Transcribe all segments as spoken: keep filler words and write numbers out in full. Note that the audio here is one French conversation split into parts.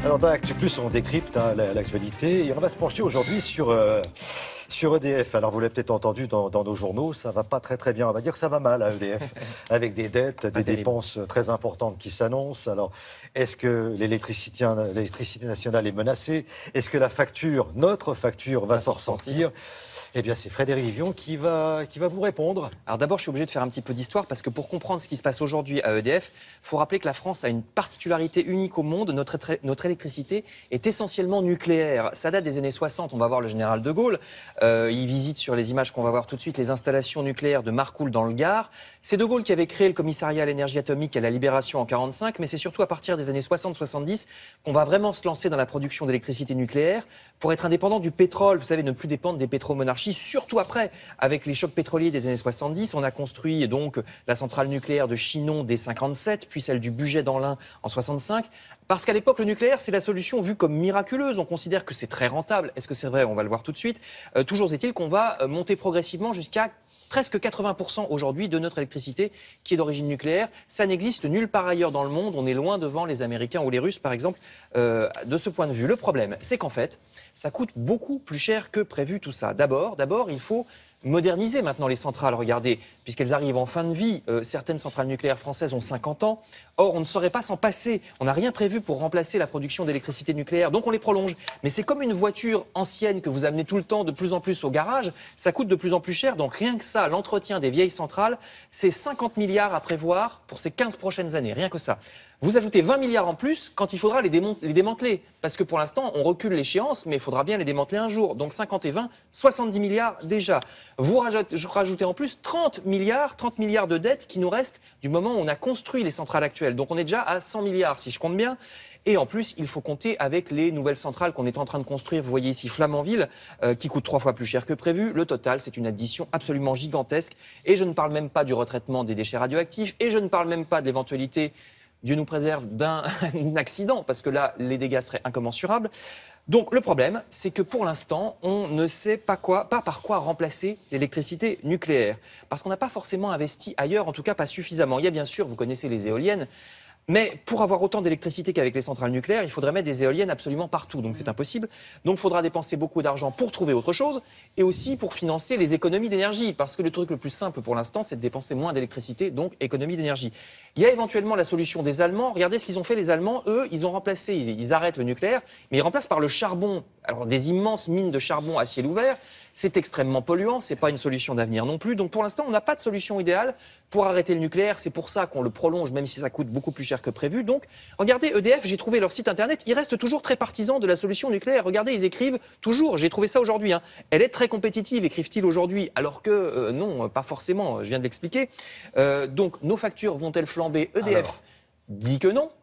Alors dans Actu Plus, on décrypte hein, l'actualité et on va se pencher aujourd'hui sur, euh, sur E D F. Alors vous l'avez peut-être entendu dans, dans nos journaux, ça va pas très très bien. On va dire que ça va mal à E D F, avec des dettes, des dépenses très importantes qui s'annoncent. Alors est-ce que l'électricité l'électricité nationale est menacée? Est-ce que la facture, notre facture, va s'en ressentir? Eh bien, c'est Frédéric Vion qui va, qui va vous répondre. Alors d'abord, je suis obligé de faire un petit peu d'histoire parce que pour comprendre ce qui se passe aujourd'hui à E D F, il faut rappeler que la France a une particularité unique au monde. Notre, notre électricité est essentiellement nucléaire. Ça date des années soixante. On va voir le général de Gaulle. Euh, il visite sur les images qu'on va voir tout de suite les installations nucléaires de Marcoule dans le Gard. C'est de Gaulle qui avait créé le commissariat à l'énergie atomique à la Libération en quarante-cinq, mais c'est surtout à partir des années soixante soixante-dix qu'on va vraiment se lancer dans la production d'électricité nucléaire pour être indépendant du pétrole. Vous savez, ne plus dépendre des pétromonarchies. Surtout après, avec les chocs pétroliers des années soixante-dix, on a construit donc la centrale nucléaire de Chinon dès cinquante-sept, puis celle du Bugey dans l'Ain en soixante-cinq. Parce qu'à l'époque, le nucléaire, c'est la solution vue comme miraculeuse. On considère que c'est très rentable. Est-ce que c'est vrai? On va le voir tout de suite. Euh, toujours est-il qu'on va monter progressivement jusqu'à presque quatre-vingts pour cent aujourd'hui de notre électricité qui est d'origine nucléaire. Ça n'existe nulle part ailleurs dans le monde. On est loin devant les Américains ou les Russes, par exemple, euh, de ce point de vue. Le problème, c'est qu'en fait, ça coûte beaucoup plus cher que prévu tout ça. D'abord, d'abord, il faut moderniser maintenant les centrales. Regardez, puisqu'elles arrivent en fin de vie, euh, certaines centrales nucléaires françaises ont cinquante ans. Or, on ne saurait pas s'en passer. On n'a rien prévu pour remplacer la production d'électricité nucléaire. Donc, on les prolonge. Mais c'est comme une voiture ancienne que vous amenez tout le temps de plus en plus au garage. Ça coûte de plus en plus cher. Donc, rien que ça, l'entretien des vieilles centrales, c'est cinquante milliards à prévoir pour ces quinze prochaines années. Rien que ça. Vous ajoutez vingt milliards en plus quand il faudra les, les démanteler. Parce que pour l'instant, on recule l'échéance, mais il faudra bien les démanteler un jour. Donc cinquante et vingt, soixante-dix milliards déjà. Vous rajoutez, rajoutez en plus trente milliards, trente milliards de dettes qui nous restent du moment où on a construit les centrales actuelles. Donc on est déjà à cent milliards si je compte bien. Et en plus, il faut compter avec les nouvelles centrales qu'on est en train de construire. Vous voyez ici Flamanville, euh, qui coûte trois fois plus cher que prévu. Le total, c'est une addition absolument gigantesque. Et je ne parle même pas du retraitement des déchets radioactifs. Et je ne parle même pas de l'éventualité, Dieu nous préserve, d'un accident, parce que là, les dégâts seraient incommensurables. Donc le problème, c'est que pour l'instant, on ne sait pas, quoi, pas par quoi remplacer l'électricité nucléaire. Parce qu'on n'a pas forcément investi ailleurs, en tout cas pas suffisamment. Il y a bien sûr, vous connaissez les éoliennes, mais pour avoir autant d'électricité qu'avec les centrales nucléaires, il faudrait mettre des éoliennes absolument partout. Donc c'est impossible. Donc il faudra dépenser beaucoup d'argent pour trouver autre chose et aussi pour financer les économies d'énergie. Parce que le truc le plus simple pour l'instant, c'est de dépenser moins d'électricité, donc économie d'énergie. Il y a éventuellement la solution des Allemands. Regardez ce qu'ils ont fait, les Allemands. Eux, ils ont remplacé, ils arrêtent le nucléaire, mais ils remplacent par le charbon. Alors des immenses mines de charbon à ciel ouvert. C'est extrêmement polluant, c'est pas une solution d'avenir non plus. Donc pour l'instant, on n'a pas de solution idéale pour arrêter le nucléaire. C'est pour ça qu'on le prolonge, même si ça coûte beaucoup plus cher que prévu. Donc, regardez, E D F, j'ai trouvé leur site internet, ils restent toujours très partisans de la solution nucléaire. Regardez, ils écrivent toujours, j'ai trouvé ça aujourd'hui, hein. Elle est très compétitive, écrivent-ils aujourd'hui, alors que euh, non, pas forcément, je viens de l'expliquer. Euh, donc, nos factures vont-elles flamber? E D F alors dit que non.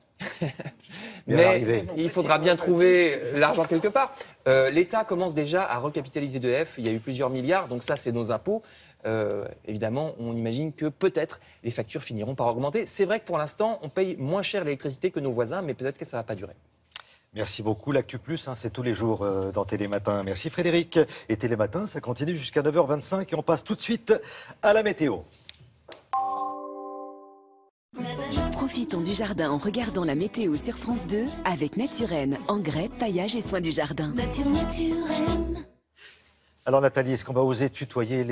Mais il faudra bien trouver l'argent quelque part. Euh, L'État commence déjà à recapitaliser E D F. Il y a eu plusieurs milliards, donc ça, c'est nos impôts. Euh, évidemment, on imagine que peut-être les factures finiront par augmenter. C'est vrai que pour l'instant, on paye moins cher l'électricité que nos voisins, mais peut-être que ça ne va pas durer. Merci beaucoup. L'Actu Plus, hein, c'est tous les jours euh, dans Télématin. Merci Frédéric. Et Télématin, ça continue jusqu'à neuf heures vingt-cinq et on passe tout de suite à la météo. Profitons du jardin en regardant la météo sur France deux avec Naturenne, engrais, paillage et soins du jardin. Nature, Naturenne. Alors Nathalie, est-ce qu'on va oser tutoyer les normes ?